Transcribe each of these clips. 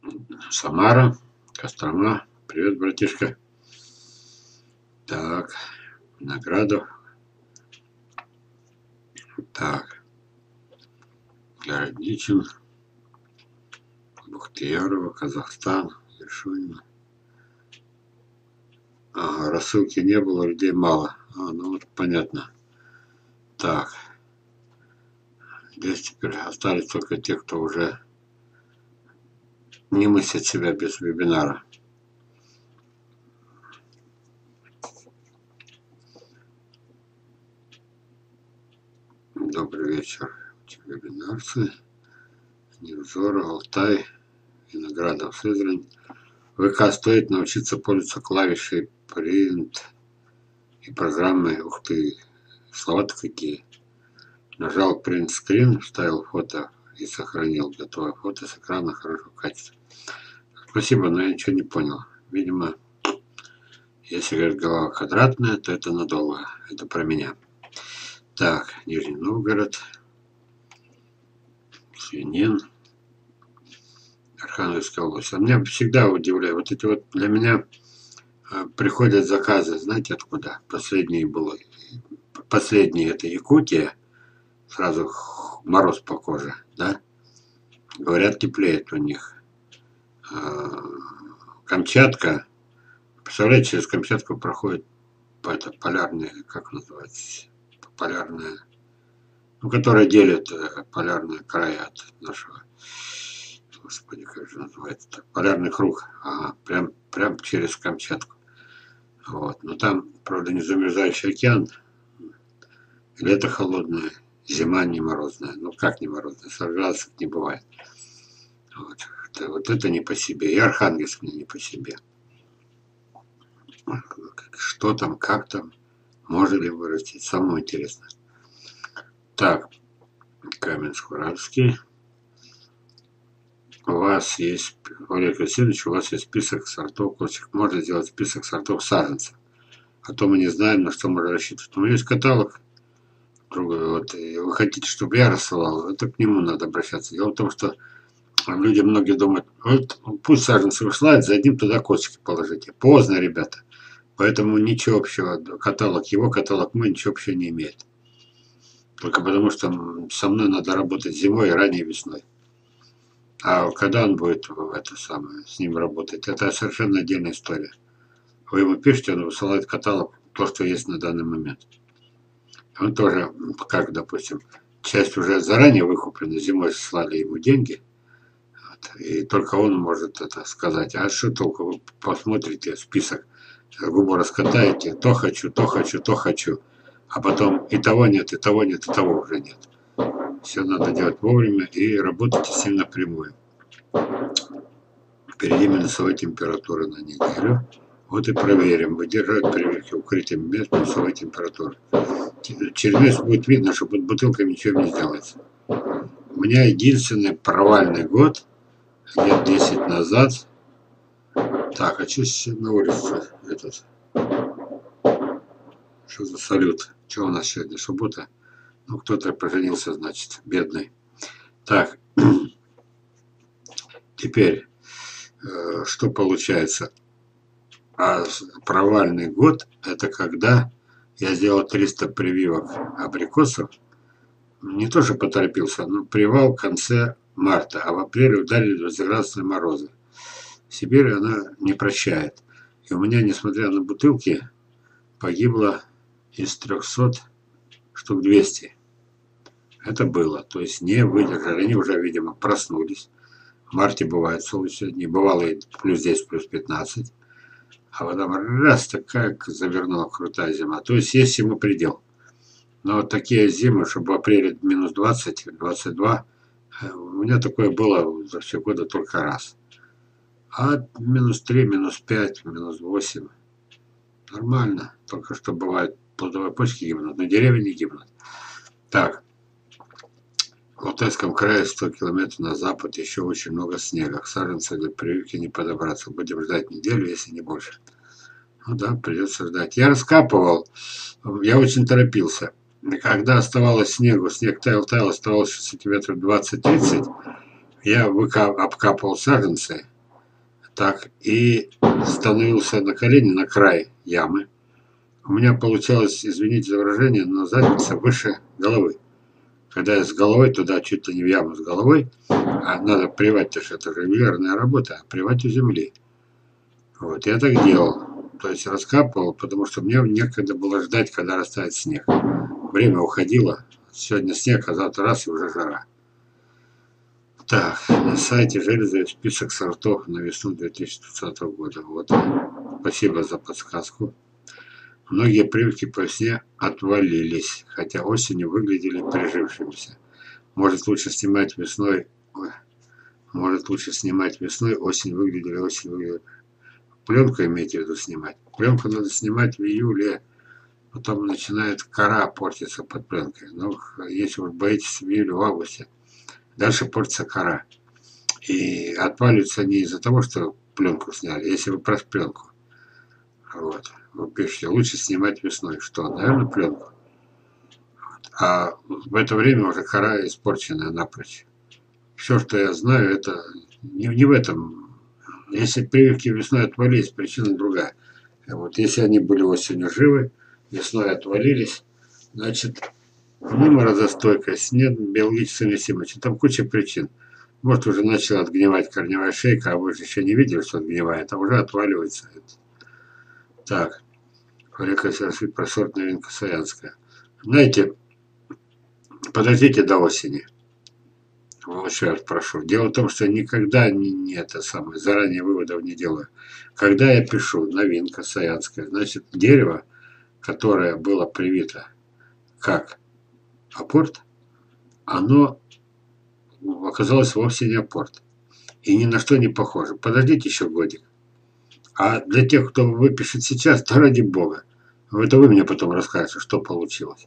Самара, Кострома. Привет, братишка. Так, Виноградов. Так, Городничин, Бухтиярова, Казахстан, Вершунина. Ага, рассылки не было, людей мало. Ну вот понятно. Так, здесь теперь остались только те, кто уже не мыслит себя без вебинара. Добрый вечер, вебинарцы. Невзора, Алтай, Виноградов, Сызрань. ВК стоит научиться пользоваться клавишей Print и программой. Ух ты, слова-то какие. Нажал Print Screen, вставил фото и сохранил. Готовое фото с экрана хорошего качества. Спасибо, но я ничего не понял. Видимо, если говорит голова квадратная, то это надолго. Это про меня. Так, Нижний Новгород, Свинин, Архангельская область. А меня всегда удивляет. Вот эти вот для меня приходят заказы, знаете откуда? Последние это Якутия. Сразу мороз по коже, да? Говорят, теплеет у них. Камчатка. Представляете, через Камчатку проходит полярная, как называется, полярная, ну, которая делит полярные края от нашего, господи, как же называется, полярный круг, ага, прям через Камчатку. Вот. Но там, правда, не замерзающий океан, лето холодное, зима не морозная. Ну, как не морозная, 40 градусов не бывает. Вот это не по себе. И Архангельск мне не по себе. Что там, как там, можно ли вырастить, самое интересное. Так, Каменск-Уральский. У вас есть, Валерий Васильевич, у вас есть список сортов косточек. Можно сделать список сортов саженцев. А то мы не знаем, на что можно рассчитывать. У меня есть каталог. Вот, и вы хотите, чтобы я рассылал, это к нему надо обращаться. Дело в том, что люди многие думают, вот пусть саженцы высылают, задним туда косточки положите. Поздно, ребята. Поэтому ничего общего. Каталог его, каталог мой, ничего общего не имеет. Только потому, что со мной надо работать зимой и ранней весной. А когда он будет с ним работать, это совершенно отдельная история. Вы ему пишете, он высылает каталог, то, что есть на данный момент. Он тоже, как, допустим, часть уже заранее выкуплена, зимой слали ему деньги, вот, и только он может это сказать. А что толку? Вы посмотрите список, губу раскатаете, то хочу, то хочу, то хочу, а потом и того нет, и того нет, и того уже нет. Все надо делать вовремя и работайте с ним напрямую. Впереди минусовая температура на неделю. Вот и проверим, выдерживает прививки укрытием мест минусовой температуры. Через месяц будет видно, что под бутылкой ничего не сделается. У меня единственный провальный год, лет 10 назад. Так, а что на улице этот? Что за салют? Что у нас сегодня, суббота? Ну, кто-то поженился, значит, бедный. Так, теперь, что получается? А провальный год, это когда я сделал 300 прививок абрикосов. Не то, что поторопился, но привал в конце марта, а в апреле ударили 20-градусные морозы. Сибирь, она не прощает. И у меня, несмотря на бутылки, погибло из 300 штук 200. Это было. То есть не выдержали. Они уже, видимо, проснулись. В марте бывает солнечные дни. Бывало и плюс 10, плюс 15. А потом раз такая завернула крутая зима. То есть есть ему предел. Но вот такие зимы, чтобы в апреле минус 20, 22, у меня такое было за все годы только раз. А минус 3, минус 5, минус 8 нормально. Только что бывает плодовые почки гибнут, но деревья не гибнут. Так. В Алтайском крае 100 километров на запад еще очень много снега. К саженцам для прививки не подобраться. Будем ждать неделю, если не больше. Ну да, придется ждать. Я раскапывал. Я очень торопился. Когда оставалось снегу, снег таял, оставалось сантиметров 20-30, я обкапывал саженцы. Так, и становился на колени на край ямы. У меня получалось, извините за выражение, но задница выше головы. Когда я с головой туда, чуть ли не в яму с головой, а надо привать, потому что это регулярная работа, привать у земли. Вот, я так делал. То есть раскапывал, потому что мне некогда было ждать, когда растает снег. Время уходило. Сегодня снег, а завтра раз и уже жара. Так, на сайте железа список сортов на весну 2020 года. Вот. Спасибо за подсказку. Многие прививки по весне отвалились, хотя осенью выглядели прижившимися. Может лучше снимать весной. Ой, может лучше снимать весной, осень выглядели. Пленку имеете в виду снимать. Пленку надо снимать в июле, потом начинает кора портиться под пленкой. Но если вы боитесь в июле, в августе, дальше портится кора. И отваливаются они из-за того, что пленку сняли, если вы про пленку. Вот. Вы пишете, лучше снимать весной. Что? Наверное, пленку. А в это время уже кора испорченная напрочь. Все, что я знаю, это не в этом. Если прививки весной отвалились, причина другая. Вот если они были осенью живы, весной отвалились, значит, не морозостойкость, нет биологической совместимости. Там куча причин. Может, уже начала отгнивать корневая шейка, а вы же еще не видели, что отгнивает, а уже отваливается. Так, Фарика совершит про сорт новинка Саянская. Знаете, подождите до осени. Еще раз прошу. Дело в том, что никогда не это самое, заранее выводов не делаю. Когда я пишу новинка Саянская, значит, дерево, которое было привито как апорт, оно оказалось вовсе не апорт. И ни на что не похоже. Подождите еще годик. А для тех, кто выпишет сейчас, то ради бога. Это вы мне потом расскажете, что получилось.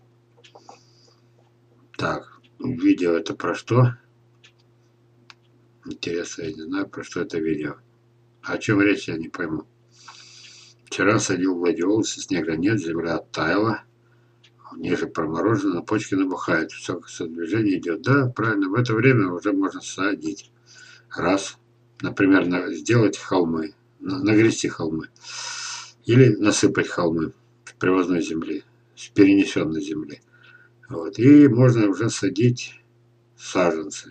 Так, видео это про что? Интересно, я не знаю, про что это видео. О чем речь, я не пойму. Вчера садил в гладиолусы, снега нет, земля оттаяла. Ниже проморожено, на почки набухает. Высокое движение идет. Да, правильно, в это время уже можно садить. Раз. Например, сделать холмы. Нагрести холмы. Или насыпать холмы с привозной земли, с перенесенной земли. Вот. И можно уже садить саженцы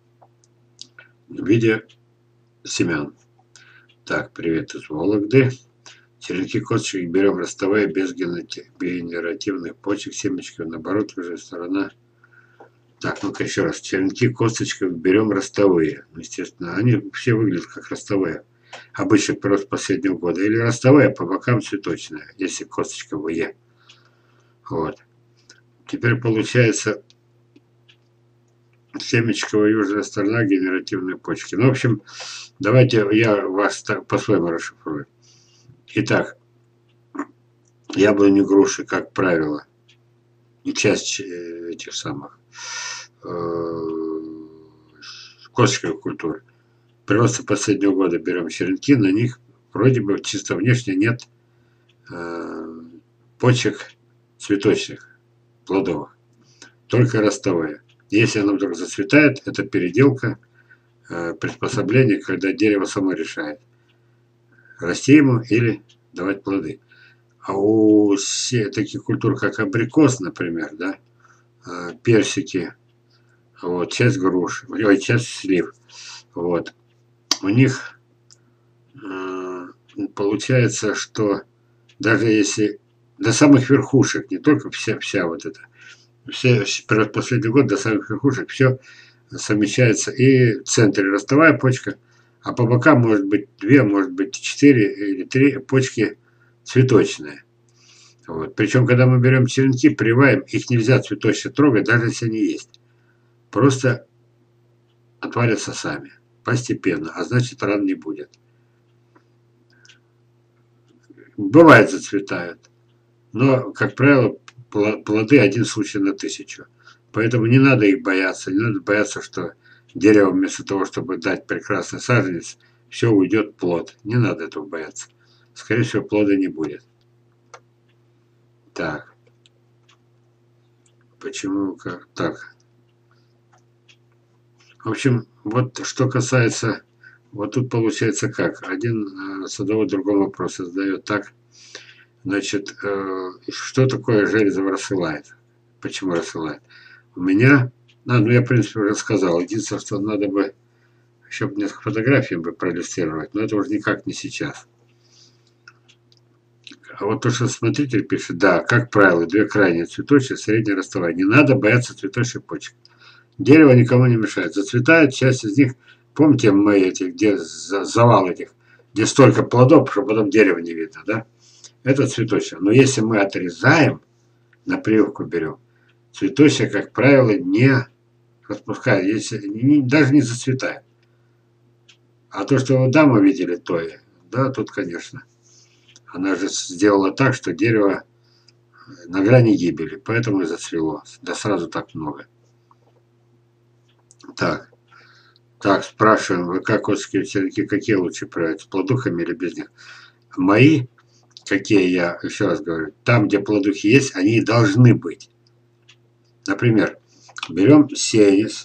в виде семян. Так, привет из Вологды. Черенки косточек берем ростовые без генеративных почек, семечки наоборот, уже сторона. Так, ну-ка еще раз. Черенки косточек берем ростовые. Естественно, они все выглядят как ростовые. Обычный прирост последнего года. Или ростовые, по бокам цветочная, если косточка в Е. Вот. Теперь получается семечковая южная сторона, генеративные почки. Ну, в общем, давайте я вас так по-своему расшифрую. Итак, яблони, груши, как правило, не часть этих самых косточковых культур. Прироста последнего года берем черенки, на них вроде бы чисто внешне нет почек цветочных, плодовых, только ростовые. Если оно вдруг зацветает, это переделка, приспособление, когда дерево само решает, расти ему или давать плоды. А у таких культур, как абрикос, например, да, персики, вот, часть груш, часть слив, вот, у них получается, что даже если до самых верхушек, не только вся вот эта, все последний год до самых верхушек все совмещается, и в центре ростовая почка, а по бокам может быть 2, может быть 4 или 3 почки цветочные. Вот. Причем, когда мы берем черенки, прививаем, их нельзя цветочно трогать, даже если они есть. Просто отвалятся сами, постепенно, а значит ран не будет. Бывает зацветают, но, как правило, плоды один случай на 1000. Поэтому не надо их бояться, не надо бояться, что дерево вместо того, чтобы дать прекрасный саженец, все уйдет плод. Не надо этого бояться. Скорее всего, плода не будет. Так. Почему как так? В общем, вот что касается Вот тут получается как? Один садовод другому вопрос задает так. Значит, что такое железо рассылает? Почему рассылает? У меня, ну я в принципе уже сказал, единственное, что надо бы еще несколько фотографий бы проиллюстрировать, но это уже никак не сейчас. А вот то, что смотритель пишет, да, как правило, две крайние цветочные, среднее расставание. Не надо бояться цветочных почек. Дерево никому не мешает. Зацветает, часть из них, помните мои эти, где завал этих, где столько плодов, что потом дерево не видно, да? Это цветочное. Но если мы отрезаем, на прививку берем, цветочное, как правило, не распускает, если, даже не зацветает. А то, что да, мы видели, то и, да, тут, конечно. Она же сделала так, что дерево на грани гибели, поэтому и зацвело. Да сразу так много. Так, спрашиваем, вы как кокосовые черенки, какие лучше проявить, с плодухами или без них? Мои, какие я, еще раз говорю, там, где плодухи есть, они и должны быть. Например, берем сеянец.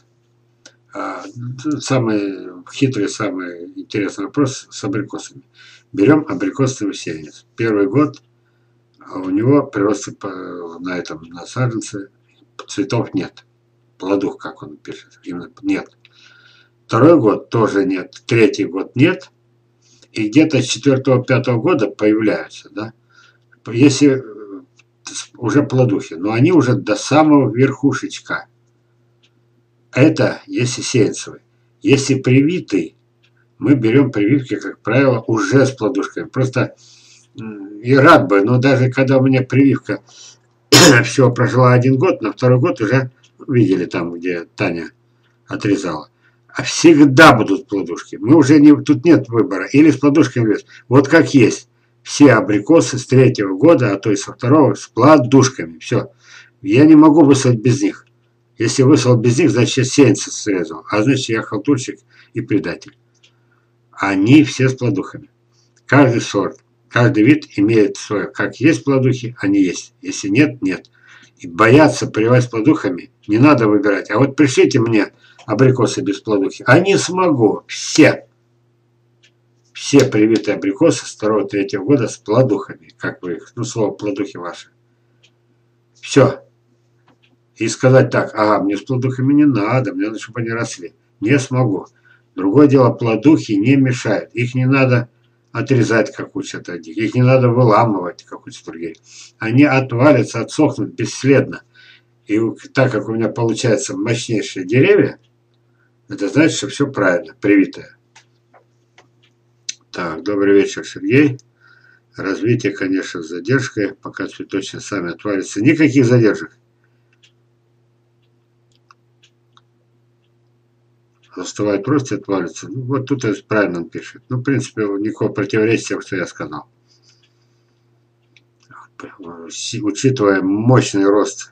Самый хитрый, самый интересный вопрос с абрикосами. Берем абрикосовый сеянец. Первый год у него прирост на этом на саженце цветов нет. Плодов, как он пишет, именно нет. Второй год тоже нет. Третий год нет. И где-то с 4-5 года появляются, да. Если уже плодухи, но они уже до самого верхушечка. Это если сеянцевый. Если привитый, мы берем прививки, как правило, уже с плодушками. Просто и рад бы, но даже когда у меня прививка всего прожила 1 год, на 2-й год уже видели там, где Таня отрезала. А всегда будут плодушки. Мы уже не, тут нет выбора. Или с плодушками без. Вот как есть. Все абрикосы с 3-го года, а то и со 2-го, с плодушками. Все. Я не могу выслать без них. Если выслал без них, значит я сеянца срезал. А значит я халтурщик и предатель. Они все с плодухами. Каждый сорт, каждый вид имеет свое. Как есть плодухи, они есть. Если нет, нет. И бояться прививать с плодухами не надо выбирать. А вот пришлите мне абрикосы без плодухи. А не смогу. Все. Все привитые абрикосы с 2-3 года с плодухами. Как вы их, ну слово плодухи ваши. Все. И сказать так, ага, мне с плодухами не надо, мне надо, чтобы они росли. Не смогу. Другое дело, плодухи не мешают. Их не надо отрезать, как учат одних. Их не надо выламывать, как учат другие. Они отвалятся, отсохнут бесследно. И так как у меня получаются мощнейшие деревья, это значит, что все правильно, привитое. Так, добрый вечер, Сергей. Развитие, конечно, с задержкой, пока цветочные сами отвалятся. Никаких задержек. Заставает просто отвалится. Ну, вот тут правильно он пишет. Ну, в принципе, никакого противоречия тем, что я сказал. Учитывая мощный рост,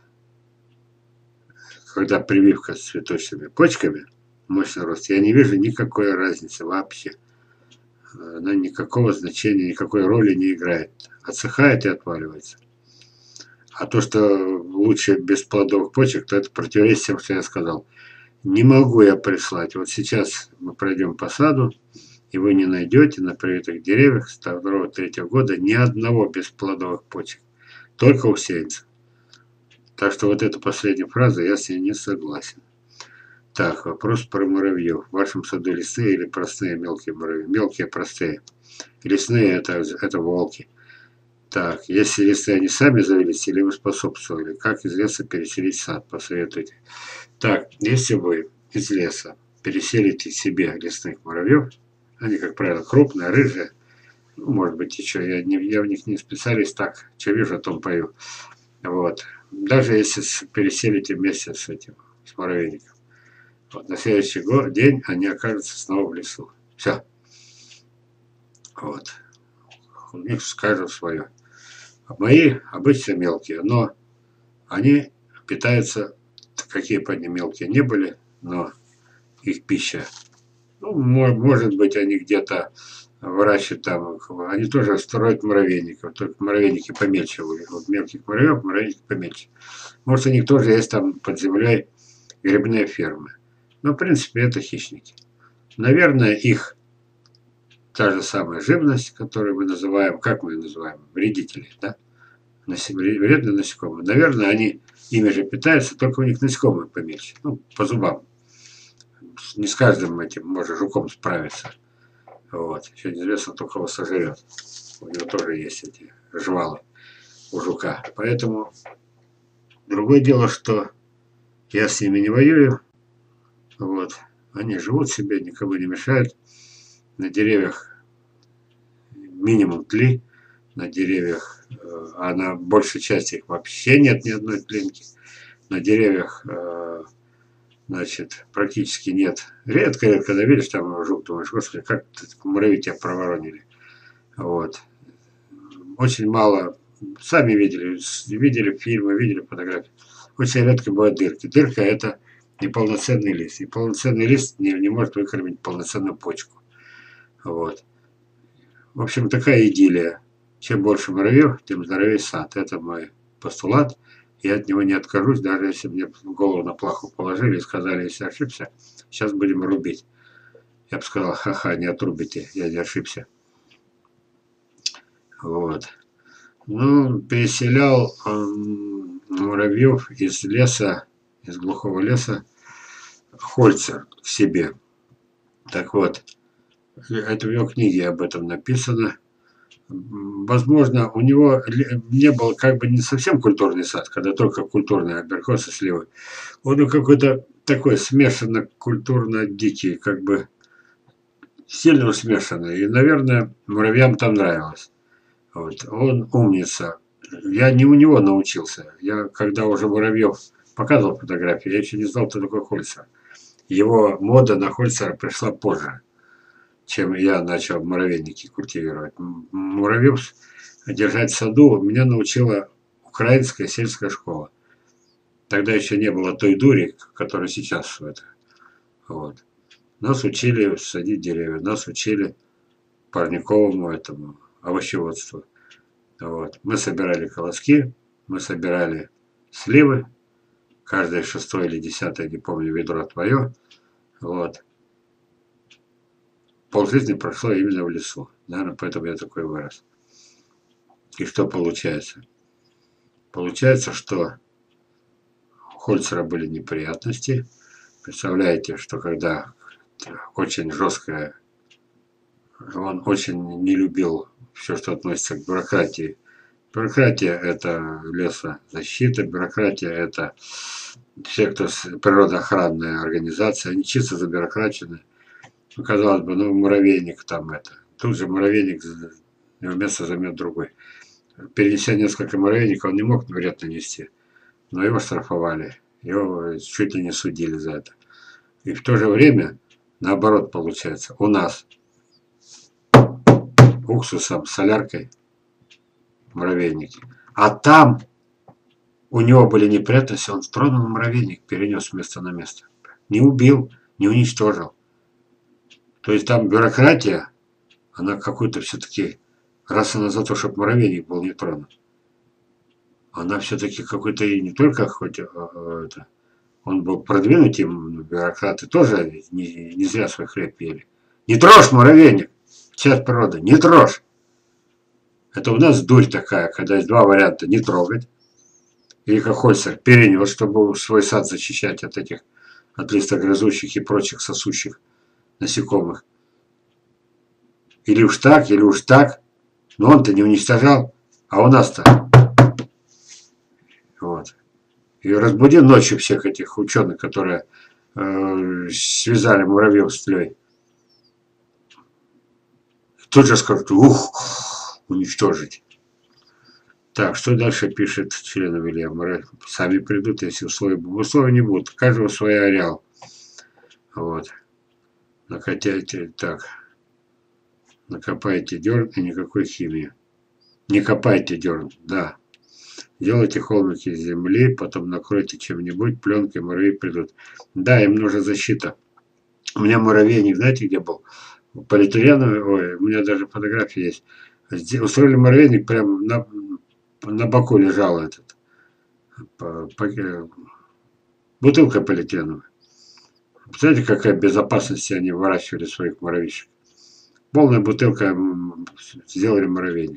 когда прививка с цветочными почками, мощный рост, я не вижу никакой разницы вообще. Она никакого значения, никакой роли не играет. Отсыхает и отваливается. А то, что лучше без плодовых почек, то это противоречит тем, что я сказал. Не могу я прислать. Вот сейчас мы пройдем по саду, и вы не найдете на привитых деревьях с 2-3 года ни одного без плодовых почек. Только у сеянцев. Так что вот эта последняя фраза, я с ней не согласен. Так, вопрос про муравьев. В вашем саду лесные или простые мелкие муравьи? Мелкие, простые. Лесные это волки. Так, если лесные они сами завелись или вы способствовали, как из леса переселить сад? Посоветуйте. Так, если вы из леса переселите себе лесных муравьев, они, как правило, крупные, рыжие, ну, может быть, еще я в них не специалист, так, что вижу, о том пою. Вот. Даже если переселите вместе с этим, с муравейником, вот, на следующий день они окажутся снова в лесу. Все. Вот. У них скажем свое. Мои обычно мелкие, но они питаются, какие бы они мелкие не были, но их пища. Ну, может быть, они где-то выращивают там, они тоже строят муравейников, только муравейники помельче. Вот мелких муравьев, муравейники помельче. Может, у них тоже есть там под землей грибные фермы. Но, в принципе, это хищники. Наверное, их та же самая живность, которую мы называем, как мы ее называем, вредители, да? Вредные насекомые. Наверное, они ими же питаются, только у них насекомые помельче, ну, по зубам. Не с каждым этим может жуком справиться. Вот. Еще неизвестно, кто кого сожрет. У него тоже есть эти жвалы у жука. Поэтому другое дело, что я с ними не воюю. Вот. Они живут себе, никому не мешают. На деревьях минимум тли. На деревьях, а на большей части их вообще нет ни одной тлинки. На деревьях, значит, практически нет. Редко, когда видишь там жук, думаешь, господи, как муравьи тебя проворонили. Вот. Очень мало, сами видели фильмы, видели фотографии. Очень редко бывают дырки. Дырка – это неполноценный лист. И полноценный лист не может выкормить полноценную почку. Вот. В общем, такая идиллия. Чем больше муравьев, тем здоровее сад. Это мой постулат. Я от него не откажусь, даже если мне голову на плаху положили и сказали, если ошибся, сейчас будем рубить. Я бы сказал, ха-ха, не отрубите, я не ошибся. Вот. Ну, переселял муравьев из леса, из глухого леса, Хольцер к себе. Так вот, это в его книге об этом написано. Возможно, у него не был как бы не совсем культурный сад, когда только культурные абрикосы, сливы. Он какой-то такой смешанно-культурно-дикий, как бы сильно смешанный. И, наверное, муравьям там нравилось. Вот. Он умница. Я не у него научился. Я, когда уже муравьев показывал фотографии, я еще не знал, кто такой Хольцер. Его мода на Хольцера пришла позже, чем я начал муравейники культивировать. Муравьев держать в саду меня научила украинская сельская школа. Тогда еще не было той дури, которая сейчас в это. Вот. Нас учили садить деревья, нас учили парниковому этому овощеводству. Вот. Мы собирали колоски, мы собирали сливы, каждое 6-е или 10-е, не помню, ведро твое. Вот. Полжизни прошло именно в лесу. Наверное, поэтому я такой вырос. И что получается? Получается, что у Хольцера были неприятности. Представляете, что когда очень жесткое, он очень не любил все, что относится к бюрократии. Бюрократия – это лесозащита, бюрократия – это все, кто природоохранная организация, они чисто забюрократичны. Ну, казалось бы, ну, муравейник там это. Тут же муравейник, его место займет другой. Перенеся несколько муравейников, он не мог вред нанести. Но его штрафовали. Его чуть ли не судили за это. И в то же время, наоборот, получается, у нас уксусом, соляркой муравейники. А там у него были неприятности, он тронул муравейник, перенес с места на место. Не убил, не уничтожил. То есть там бюрократия, она какой-то все-таки, раз она за то, чтобы муравейник был не тронут, она все-таки какой-то и не только, хоть это, он был продвинутым, бюрократы тоже не зря свой хлеб ели. Не трожь муравейник, часть природы, не трожь. Это у нас дурь такая, когда есть два варианта: не трогать, или как Хольцер перенес, чтобы свой сад защищать от этих, от листогрызущих и прочих сосущих насекомых. Или уж так, но он-то не уничтожал, а у нас-то. Вот. И разбуди ночью всех этих ученых, которые связали муравьев с тлей. Тут же скажут, уничтожить. Так, что дальше пишет член Вильям? Сами придут, если условия не будут. У каждого свой ареал. Вот. Накатайте, так. Накопайте дерн и никакой химии. Не копайте дерн, да. Делайте холмики из земли, потом накройте чем-нибудь, пленкой, муравьи придут. Да, им нужна защита. У меня муравейник, знаете, где был? Полиэтиленовый, ой, у меня даже фотографии есть. Устроили муравейник, прямо на боку лежал этот. Бутылка полиэтиленовая. Представляете, какая безопасность они выращивали своих муравьишек? Полная бутылка сделали муравейник.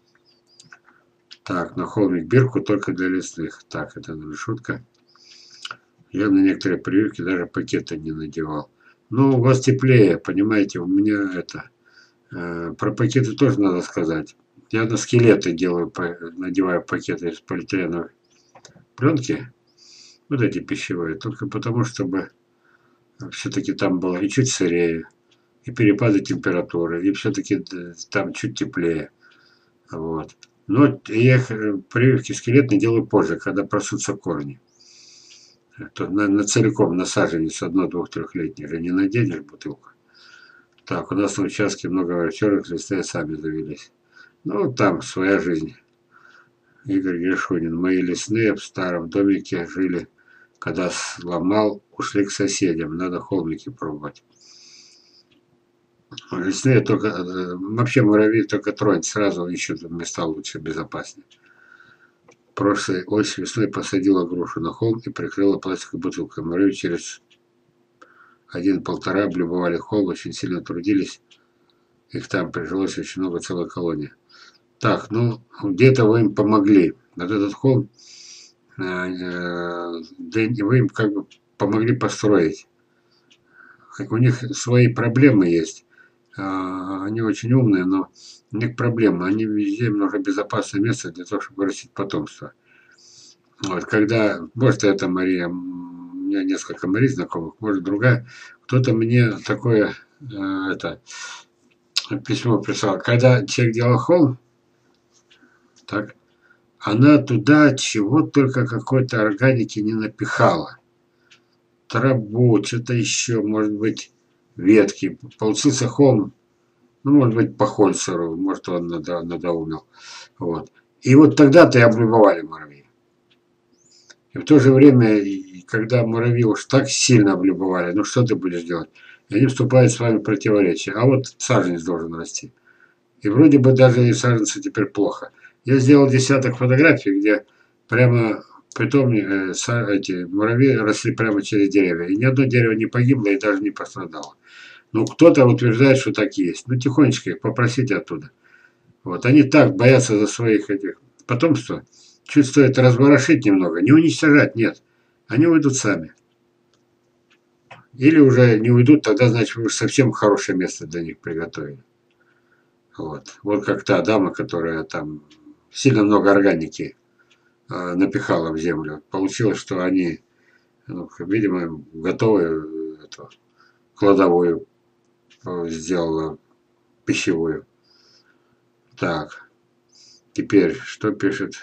Так, на холмик бирку только для лесных. Так, это наверное, шутка. Я на некоторые прививки даже пакеты не надевал. Ну, у вас теплее, понимаете, у меня это... Про пакеты тоже надо сказать. Я на скелеты делаю, надеваю пакеты из полиэтиленовой пленки. Вот эти пищевые. Только потому, чтобы все-таки там было и чуть сырее, и перепады температуры, и все-таки там чуть теплее. Вот. Но я прививки скелетные делаю позже, когда просутся корни. То на целиком, на саженец одно-, двух-, трехлетних же не наденешь бутылку. Так, у нас на участке много овчарок, лесные сами завелись. Ну, там своя жизнь. Игорь Гершунин. Мои лесные в старом домике жили. Когда сломал, ушли к соседям. Надо холмики пробовать. Лесные только... Вообще муравьи только тронь. Сразу ищут места лучше, безопаснее. Прошлой осенью весной посадила грушу на холм и прикрыла пластиковой бутылкой. Муравьи через 1-1,5 облюбовали холм, очень сильно трудились. Их там прижилось очень много, целая колония. Так, ну, где-то вы им помогли. Вот этот холм, вы им как бы помогли построить. У них свои проблемы есть. Они очень умные, но у них проблемы. Они везде им нужно безопасное место для того, чтобы вырастить потомство. Вот, когда, может, это Мария, у меня несколько Марий знакомых, может, другая, кто-то мне такое письмо прислал. Когда человек делал холм, так, она туда чего только какой-то органики не напихала. Траву, что-то еще, может быть, ветки. Получился холм, ну, может быть, по Хольцеру, может, он надоумил. Вот. И вот тогда-то и облюбовали муравьи. И в то же время, когда муравьи уж так сильно облюбовали, ну, что ты будешь делать? И они вступают с вами в противоречие. А вот саженец должен расти. И вроде бы даже и саженцы теперь плохо. Я сделал десяток фотографий, где прямо притом эти муравьи росли прямо через деревья. И ни одно дерево не погибло и даже не пострадало. Ну, кто-то утверждает, что так есть. Ну, тихонечко их попросите оттуда. Вот. Они так боятся за своих этих потомства. Чуть стоит разворошить немного. Не уничтожать, нет. Они уйдут сами. Или уже не уйдут, тогда, значит, вы уж совсем хорошее место для них приготовили. Вот. Вот как та дама, которая там сильно много органики напихала в землю. Получилось, что они, ну, видимо, готовую эту кладовую сделала пищевую. Так. Теперь, что пишет?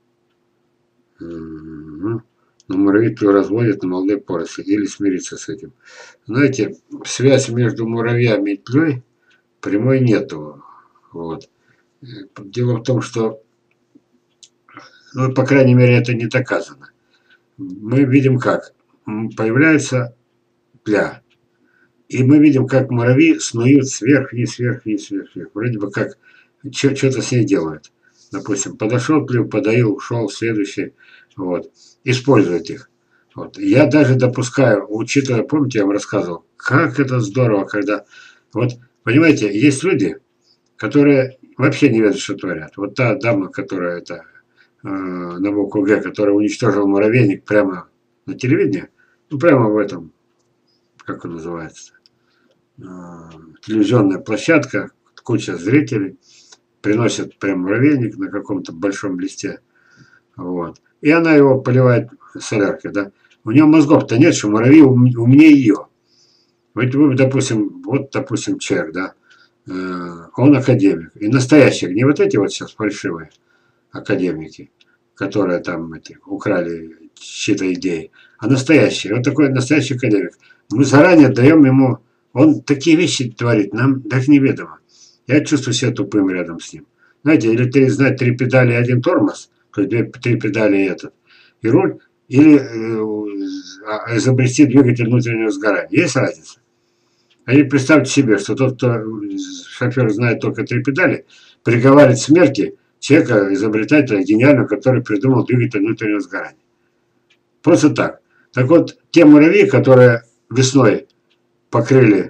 Ну, муравей разводят на молодой поросли или смириться с этим. Знаете, связь между муравьями и тлей прямой нету. Вот. Дело в том, что, ну, по крайней мере, это не доказано. Мы видим как. Появляется тля. И мы видим, как муравьи снуют сверх-вниз, сверх-вниз, сверх-вниз. Вроде бы как что-то с ней делают. Допустим, подошел клюв, подоил, ушел, следующий. Вот. Использует их. Вот. Я даже допускаю, учитывая, помните, я вам рассказывал, как это здорово, когда... Вот, понимаете, есть люди, которые вообще не ведают, что творят. Вот та дама, которая это, на букву Г, которая уничтожила муравейник прямо на телевидении, ну, прямо в этом, как он называется, телевизионная площадка, куча зрителей, приносят прям муравейник на каком-то большом листе, вот, и она его поливает соляркой, да, у нее мозгов-то нет, что муравьи умнее ее. Вы, допустим, вот, допустим, человек, да, он академик, и настоящий, не вот эти вот сейчас фальшивые академики, которые там украли чьи-то идеи, а настоящий, вот такой настоящий академик. Мы заранее даем ему, он такие вещи творит, нам даже неведомо. Я чувствую себя тупым рядом с ним. Знаете, или знать 3 педали и 1 тормоз, то есть 3 педали и этот, и руль, или изобрести двигатель внутреннего сгорания. Есть разница? А или представьте себе, что тот, кто шофер знает только 3 педали, приговаривает к смерти человека, изобретателя гениального, который придумал двигатель внутреннего сгорания. Просто так. Так вот, те муравьи, которые весной покрыли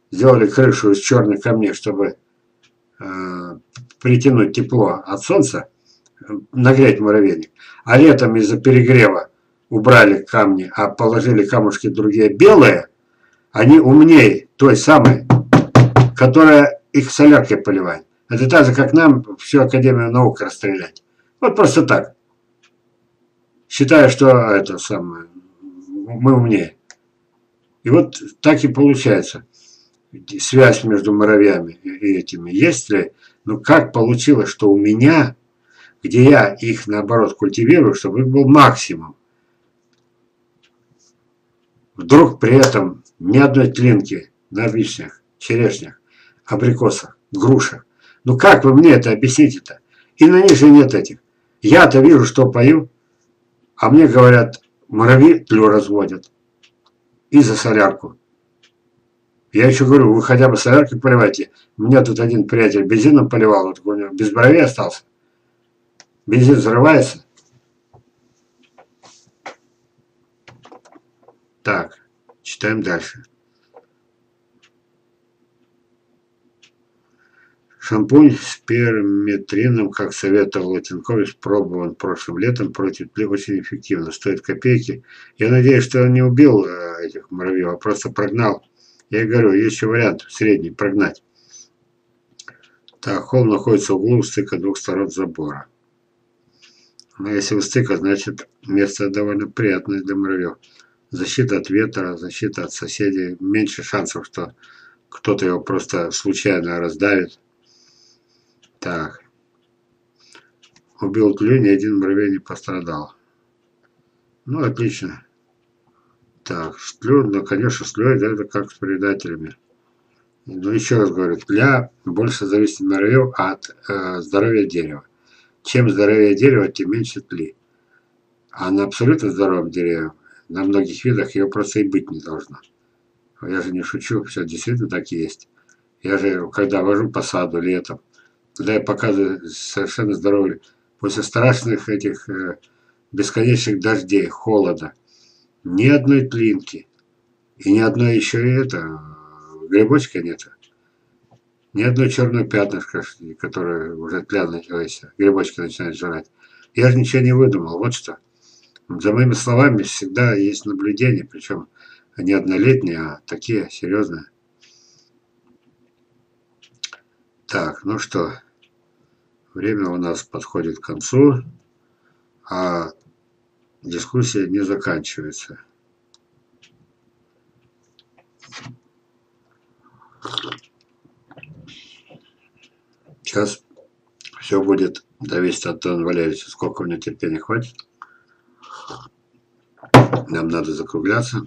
сделали крышу из черных камней, чтобы притянуть тепло от солнца, нагреть муравейник. А летом из-за перегрева убрали камни, а положили камушки другие белые, они умнее той самой, которая их соляркой поливает. Это так же, как нам всю Академию наук расстрелять. Вот просто так. Считаю, что это самое, мы умнее. И вот так и получается. Связь между муравьями и этими. Есть ли? Ну как получилось, что у меня, где я их наоборот культивирую, чтобы их был максимум. Вдруг при этом ни одной тлинки на вишнях, черешнях, абрикосах, грушах. Ну как вы мне это объясните-то? И на них же нет этих. Я-то вижу, что пою, а мне говорят, муравьи тлю разводят. И за солярку. Я еще говорю, вы хотя бы соляркой поливайте. У меня тут один приятель бензином поливал, вот у него без бровей остался. Бензин взрывается. Так, читаем дальше. Шампунь с перметрином, как советовал Латенкович, пробован прошлым летом против тли, очень эффективно. Стоит копейки. Я надеюсь, что он не убил этих муравьев, а просто прогнал. Я говорю, есть еще вариант средний, прогнать. Так, холм находится в углу стыка двух сторон забора. Но если у стыка, значит место довольно приятное для муравьев. Защита от ветра, защита от соседей. Меньше шансов, что кто-то его просто случайно раздавит. Так. Убил тлю, ни один муравей не пострадал. Ну, отлично. Так, с тлю, ну, конечно, с тлей это как с предателями. Но еще раз говорю, тля больше зависит от муравьев от здоровья дерева. Чем здоровее дерево, тем меньше тли. А на абсолютно здоровом дереве, на многих видах, ее просто и быть не должно. Я же не шучу, все действительно так и есть. Я же, когда вожу по саду летом, когда я показываю совершенно здоровый, после страшных этих бесконечных дождей, холода, ни одной тлинки, и ни одной еще и это, грибочка нет. Ни одной черной пятнышка, которая уже тля, грибочки начинает жрать. Я же ничего не выдумал, вот что. За моими словами всегда есть наблюдения, причем не однолетние, а такие серьезные. Так, ну что, время у нас подходит к концу, а дискуссия не заканчивается. Сейчас все будет зависеть от Антона Валерьевича, сколько у него терпения хватит. Нам надо закругляться.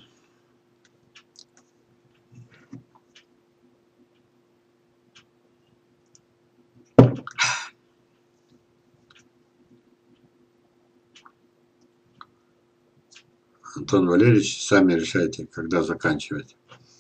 Антон Валерьевич, сами решайте, когда заканчивать.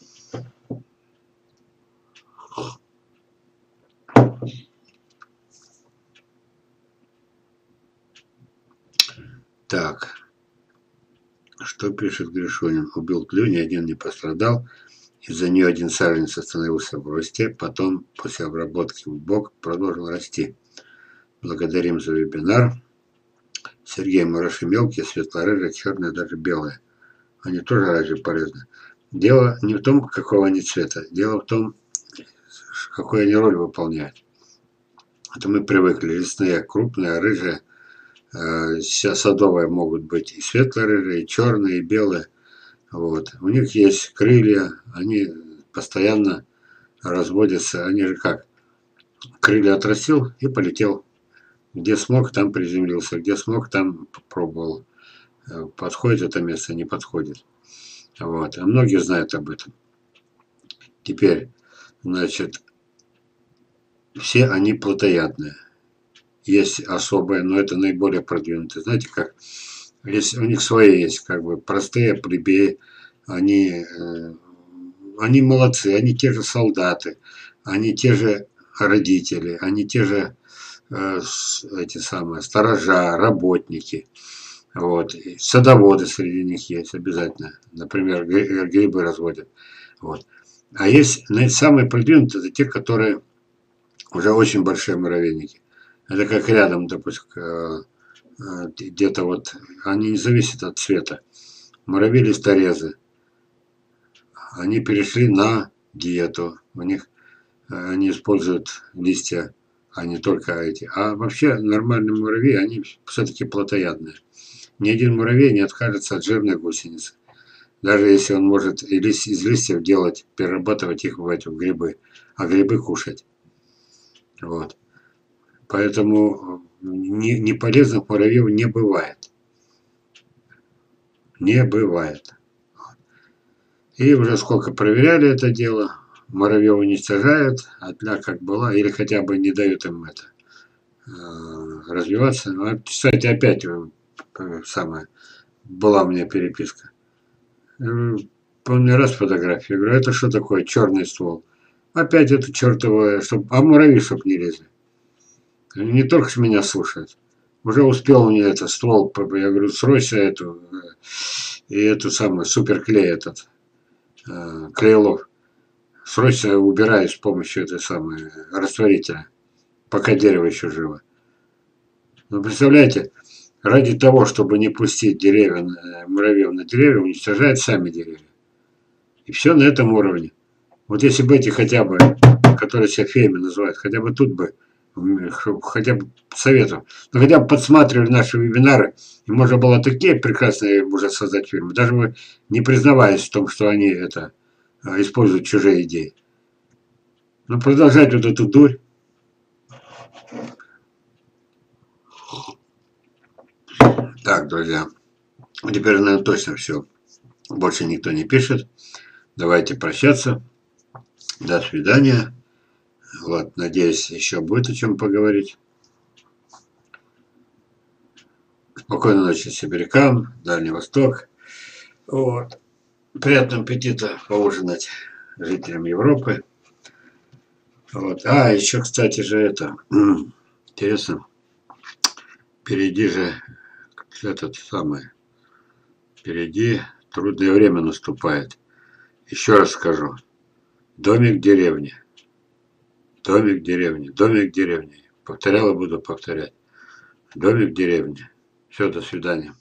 Так, что пишет Гришунин? Убил тлю, ни один не пострадал. Из-за нее один саженец остановился в росте, потом, после обработки в бок, продолжил расти. Благодарим за вебинар. Сергей, мураши мелкие, светло-рыжие, черные, даже белые. Они тоже разве полезны? Дело не в том, какого они цвета. Дело в том, какую они роль выполняют. Это мы привыкли. Лесные, крупные, рыжие. Сейчас садовые могут быть и светло-рыжие, и черные, и белые. Вот. У них есть крылья, они постоянно разводятся. Они же как? Крылья отрастил и полетел. Где смог, там приземлился. Где смог, там попробовал. Подходит это место, не подходит. Вот. А многие знают об этом. Теперь, значит, все они плотоядные. Есть особые, но это наиболее продвинутые. Знаете как? Есть, у них свои есть, как бы простые плебеи. Они молодцы, они те же солдаты, они те же родители, они те же эти самые сторожа, работники. Вот. И садоводы среди них есть обязательно. Например, грибы разводят. Вот. А есть самые продвинутые, это те, которые уже очень большие муравейники. Это как рядом, допустим, где-то вот, они не зависят от цвета. Муравьи-листорезы, они перешли на диету. У них они используют листья, а не только эти. А вообще нормальные муравьи, они все-таки плотоядные. Ни один муравей не откажется от жирной гусеницы. Даже если он может из листьев делать, перерабатывать их в грибы, а грибы кушать. Вот. Поэтому неполезных муравьев не бывает. Не бывает. И уже сколько проверяли это дело, муравьев уничтожают, одна как была, или хотя бы не дают им это развиваться. Ну, кстати, опять самое, была у меня переписка. Помню раз фотографию, я говорю, это что такое, черный ствол? Опять это чертово, а муравьи чтоб не лезли. Они не только с меня слушают. Уже успел мне этот ствол, я говорю, срочно и эту самую суперклей этот, клейлов. Срочно убираю с помощью этой самой растворителя, пока дерево еще живо. Ну, представляете, ради того, чтобы не пустить деревья, муравьев на деревья, уничтожают сами деревья. И все на этом уровне. Вот если бы эти хотя бы, которые себя феями называют, хотя бы тут бы, хотя бы советом, но хотя бы подсматривали наши вебинары, и можно было такие прекрасные уже создать фильмы, даже вы не признаваясь в том, что они это используют чужие идеи. Но продолжать вот эту дурь. Так, друзья, теперь, наверное, точно все. Больше никто не пишет. Давайте прощаться. До свидания. Вот, надеюсь, еще будет о чем поговорить. Спокойной ночи сибирякам, Дальний Восток. Вот. Приятного аппетита поужинать жителям Европы. Вот. А, еще, кстати же, это интересно. Впереди же этот самый. Впереди трудное время наступает. Еще раз скажу. Домик в деревне. Домик в деревне. Домик в деревне. Повторял и буду повторять. Домик в деревне. Все, до свидания.